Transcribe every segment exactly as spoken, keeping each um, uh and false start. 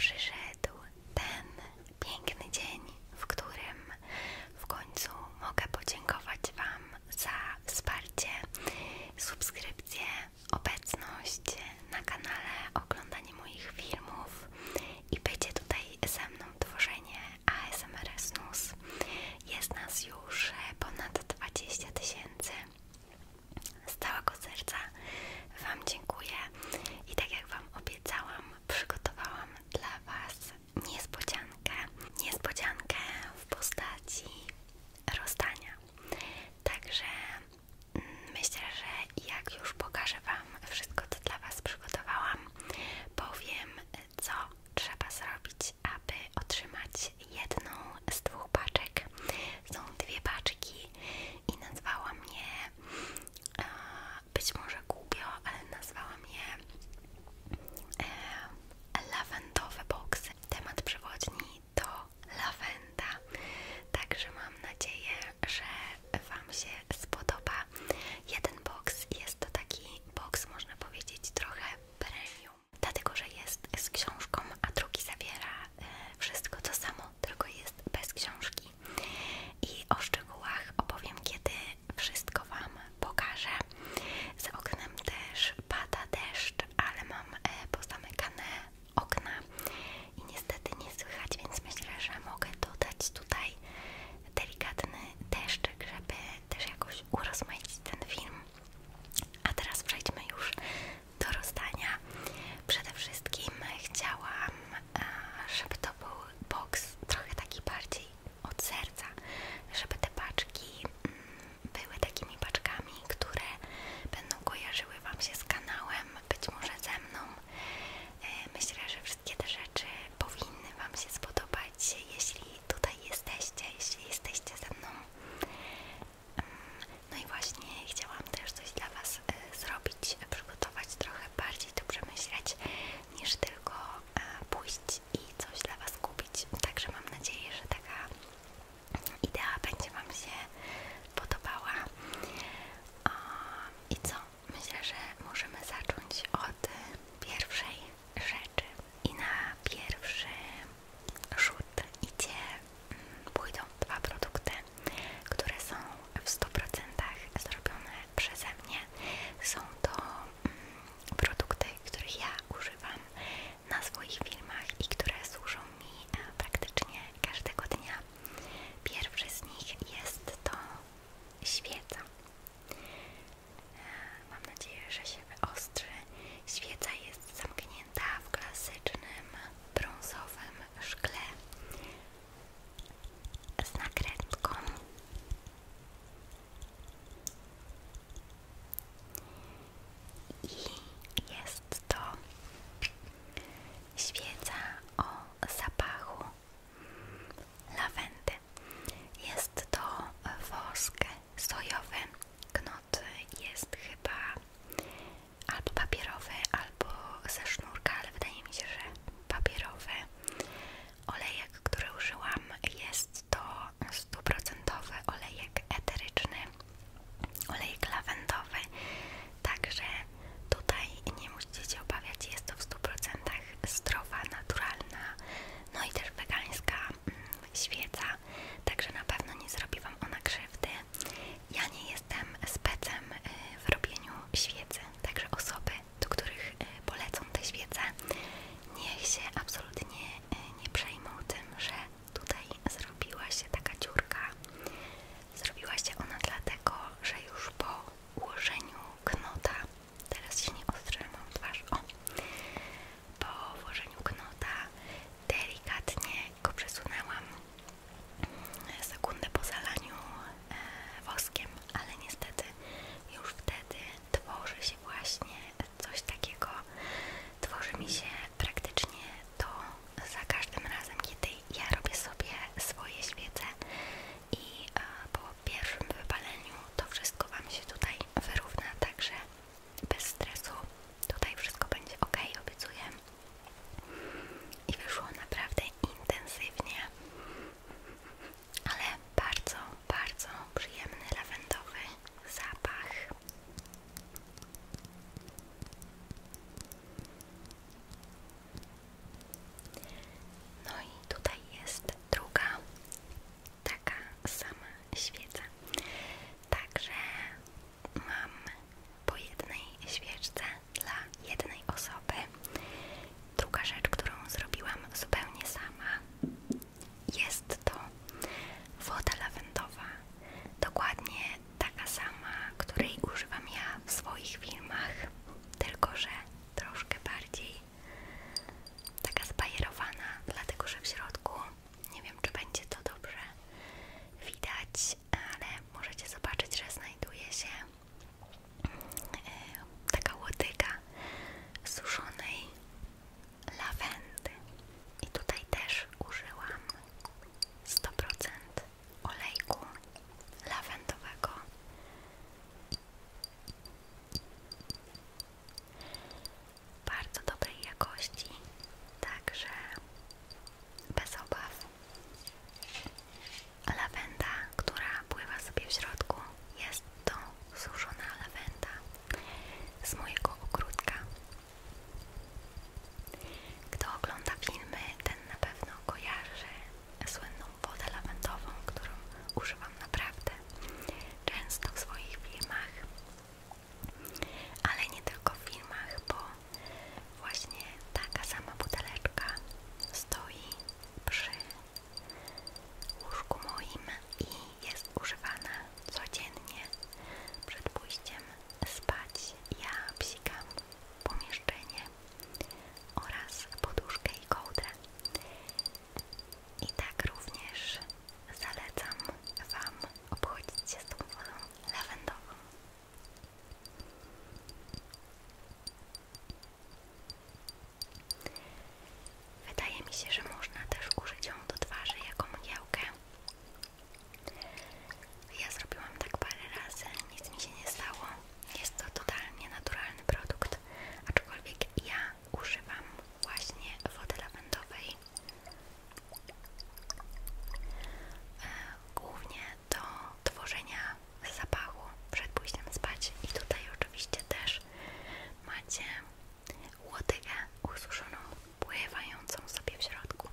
przyszedł ten piękny dzień, w którym w końcu mogę podziękować Wam za wsparcie, subskrypcję, obecność na kanale, oglądanie moich filmów i bycie tutaj ze mną, tworzenie A S M R Snus. Jest nas już ponad dwadzieścia tysięcy. Z całego serca Wam dziękuję i tak jak Wam obiecałam, przygotowałam dla Was niespodziankę. Niespodziankę w postaci rozdania. Także myślę, że jak już pokażę Wam wszystko, co dla Was przygotowałam, powiem, co trzeba zrobić, aby otrzymać jedną z dwóch paczek. Są dwie paczki i nazwałam je, e, być może głupio, ale nazwałam je e, lawendowe boksy. Temat przewodni to lawenda, także mam nadzieję, że Wam się spodoba. Jeden boks jest to taki boks, można powiedzieć, trochę premium, dlatego że jest z książką, a drugi zawiera e, wszystko to samo, tylko jest bez książki. I o szczegółach opowiem, kiedy wszystko Wam pokażę. Za oknem też pada deszcz, ale mam e, pozamykane okna i niestety nie słychać, więc myślę, że mogę dodać tutaj delikatny deszczyk, żeby też jakoś urozmaicić ten film. A teraz przejdźmy już do rozdania. Przede wszystkim chciałam, żeby to był boks trochę taki bardziej od serca, żeby te paczki były takimi paczkami, które będą kojarzyły Wam się z kanałem, być może ze mną. Myślę, że wszystkie te rzeczy powinny Wam się spodobać, jeśli tutaj jesteście, jeśli jesteście ze mną. No i właśnie chciałam też coś dla Was zrobić, przygotować trochę bardziej, to przemyśleć, niż tylko pójść i coś dla Was kupić. Także mam nadzieję, że taka idea będzie Wam się podobała. I co? Myślę, że możemy zacząć od pierwszej rzeczy. I na pierwszy rzut idzie, pójdą dwa produkty, które są w stu procentach zrobione przeze mnie. Są to produkty, których ja używam na swoich filmach i które służą mi praktycznie każdego dnia. Pierwszy z nich jest to świeca. Mam nadzieję, że się wyostrzy. Świeca jest zamknięta w klasycznym brązowym szkle z nakrętką. I jest to świeca o zapachu lawendy. Jest to wosk sojowy. Knot jest chyba albo papierowy, albo ze sznurka, ale wydaje mi się, że papierowy. Olejek, który użyłam, jest to stuprocentowy olejek eteryczny, olejek lawendowy, także tutaj nie musicie się obawiać, jest to w stu procentach zdrowa, naturalna, no i też wegańska świeca, także na pewno nie zrobi Wam ona krzywdy. Ja nie jestem specem w robieniu świecy, także osoby, do których polecą te świece, jakości, także bez obaw. Lawenda, która pływa sobie w środku, jest to suszona lawenda z mojego ogródka. Kto ogląda filmy, ten na pewno kojarzy słynną wodę lawendową, którą używam naprawdę często w swoich filmach, ale nie tylko w filmach, bo właśnie taka sama buteleczka stoi przy łóżku moim i jest używana codziennie przed pójściem spać. Ja psikam pomieszczenie oraz poduszkę i kołdrę. I tak również zalecam Wam obchodzić się z tą wodą lawendową. Wydaje mi się, że można też użyć ją do twarzy jako mgiełkę. Ja zrobiłam tak parę razy, nic mi się nie stało. Jest to totalnie naturalny produkt, aczkolwiek ja używam właśnie wody lawendowej głównie do tworzenia zapachu przed pójściem spać. I tutaj oczywiście też macie łodygę ususzoną, pływającą sobie w środku.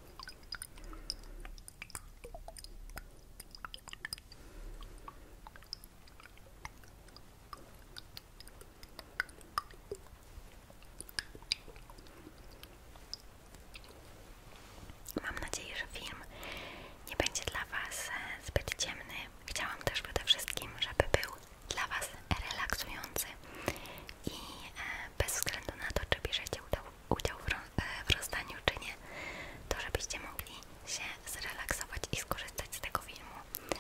Mam nadzieję, że film nie będzie dla Was zbyt ciemny. Chciałam też przede wszystkim, żeby był dla Was relaksujący i bez względu na to, czy bierzecie udział w rozdaniu, czy nie, to żebyście mogli się zrelaksować i skorzystać z tego filmu.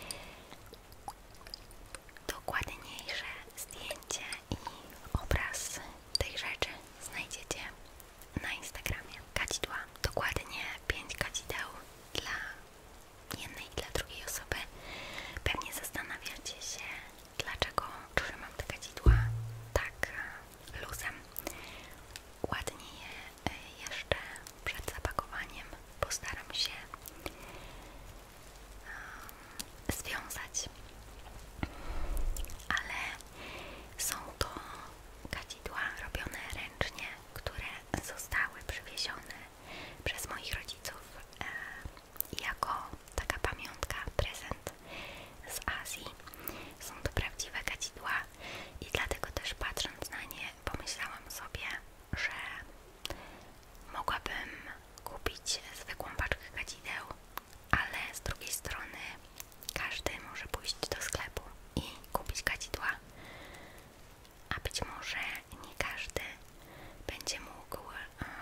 Dokładniejsze zdjęcie i obraz tej rzeczy znajdziecie na Instagramie. Kadzidła, dokładnie pięć kadzideł dla jednej i dla drugiej osoby. Pewnie zastanawiacie się, dlaczego trzymam te kadzidła tak luzem. Ładnie je jeszcze przed zapakowaniem postaram się związać, ale są to kadzidła robione ręcznie, które zostały przywiezione przez moich rodziców e, jako taka pamiątka, prezent z Azji. Są to prawdziwe kadzidła i dlatego też patrząc na nie pomyślałam sobie, że mogłabym kupić zwykłą paczkę kadzideł, ale z drugiej strony każdy może pójść do sklepu i kupić kadzidła, a być może nie każdy będzie mógł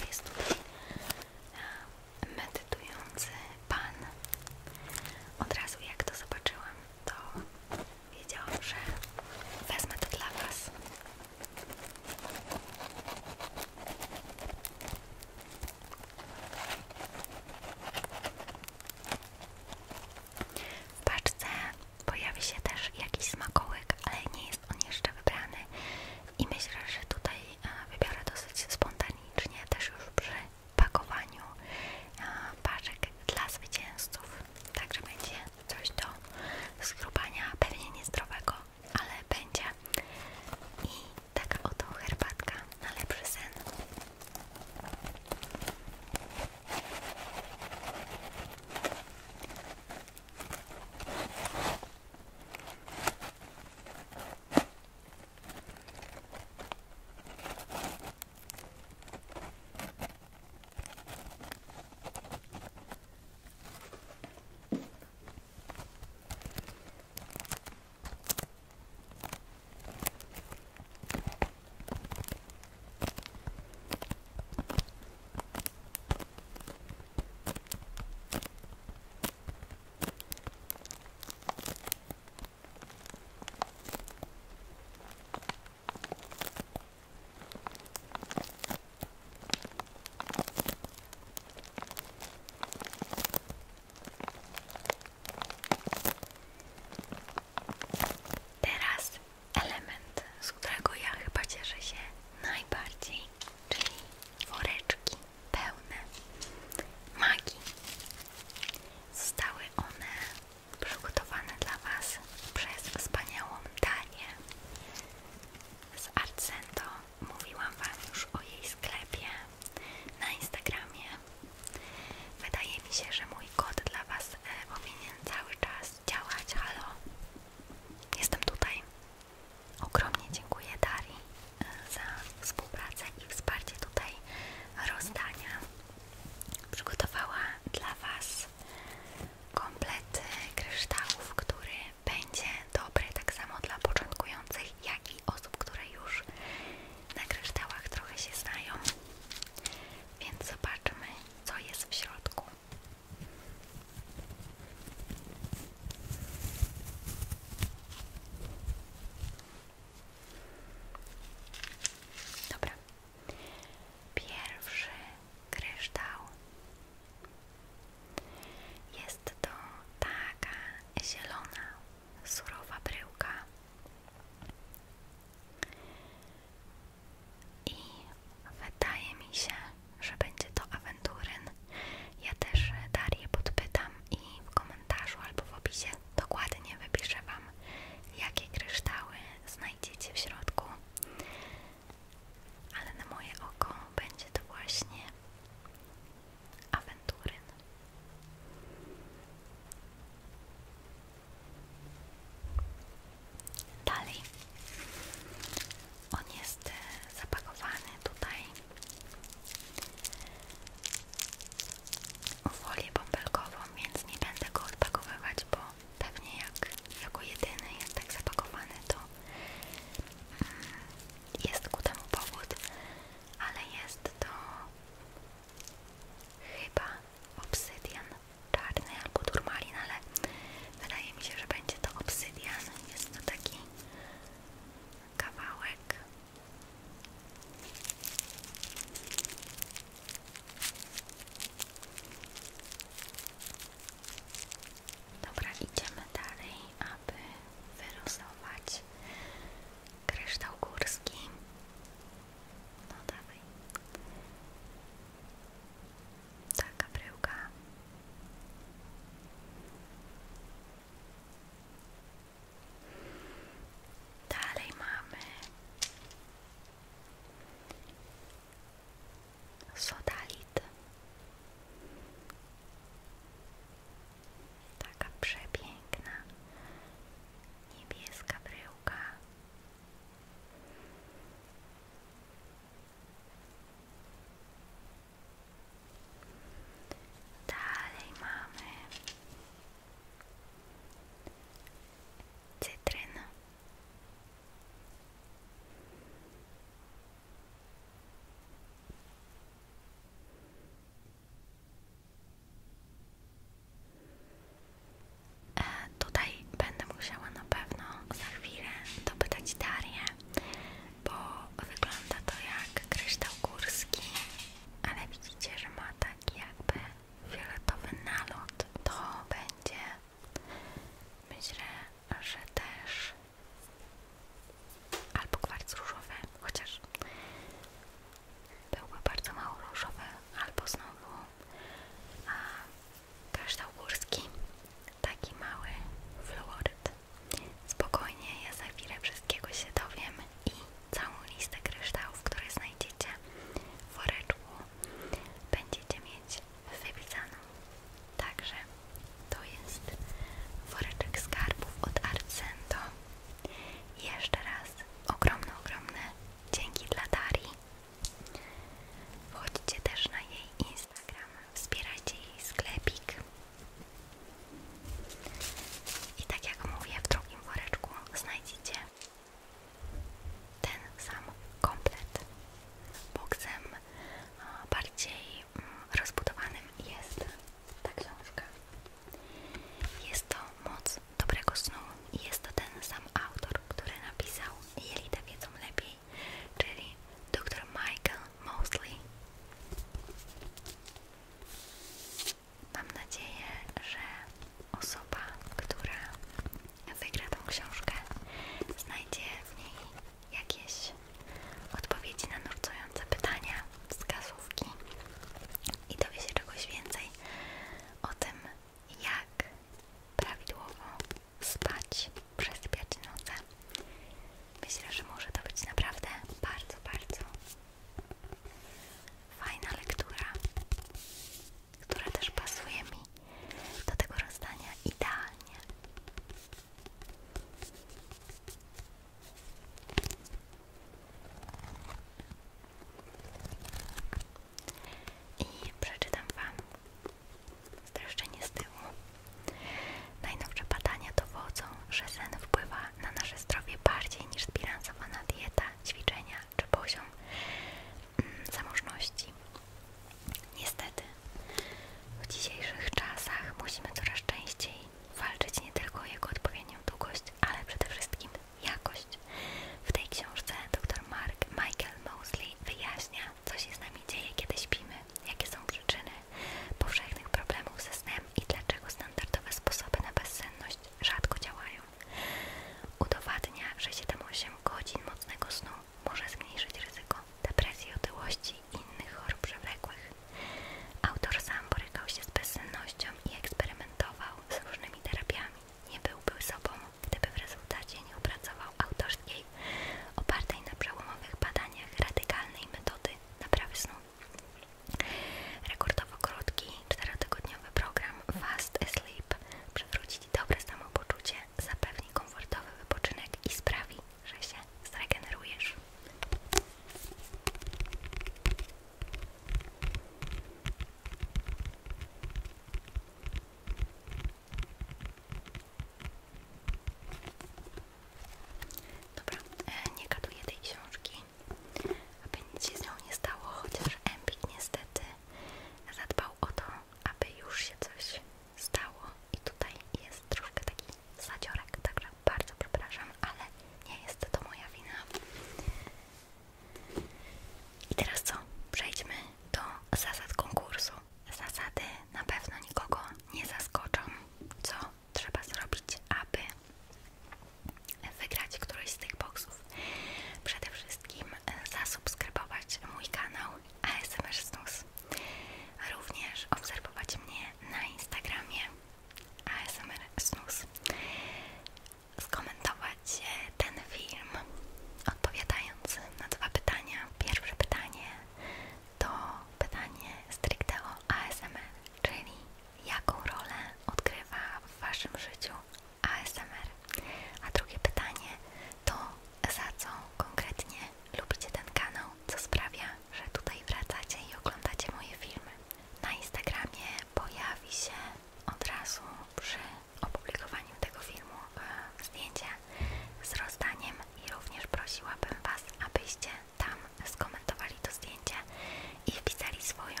żebyście tam skomentowali to zdjęcie i wpisali swoją